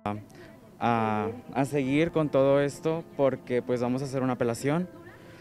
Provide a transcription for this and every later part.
a seguir con todo esto porque pues vamos a hacer una apelación.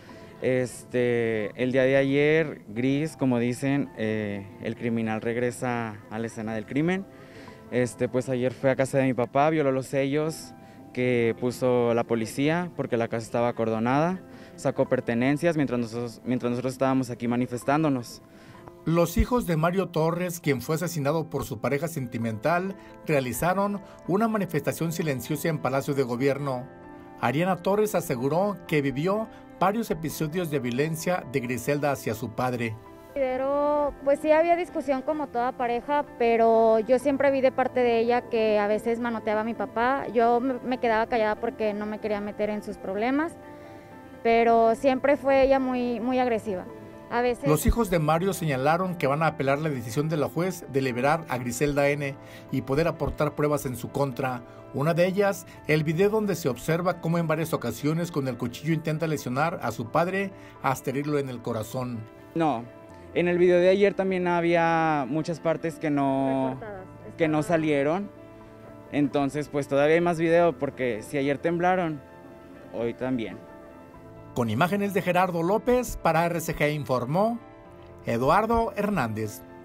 El día de ayer, gris, como dicen, el criminal regresa a la escena del crimen. Pues ayer fue a casa de mi papá, violó los sellos que puso la policía porque la casa estaba acordonada, sacó pertenencias mientras nosotros estábamos aquí manifestándonos. Los hijos de Mario Torres, quien fue asesinado por su pareja sentimental, realizaron una manifestación silenciosa en Palacio de Gobierno. Ariana Torres aseguró que vivió varios episodios de violencia de Griselda hacia su padre. Pues sí había discusión como toda pareja, pero yo siempre vi de parte de ella que a veces manoteaba a mi papá. Yo me quedaba callada porque no me quería meter en sus problemas, pero siempre fue ella muy agresiva. A veces... Los hijos de Mario señalaron que van a apelar la decisión de la juez de liberar a Griselda N. y poder aportar pruebas en su contra. Una de ellas, el video donde se observa cómo en varias ocasiones con el cuchillo intenta lesionar a su padre hasta herirlo en el corazón. No, en el video de ayer también había muchas partes que no salieron. Entonces pues todavía hay más video porque si ayer temblaron, hoy también. Con imágenes de Gerardo López, para RCG informó Eduardo Hernández.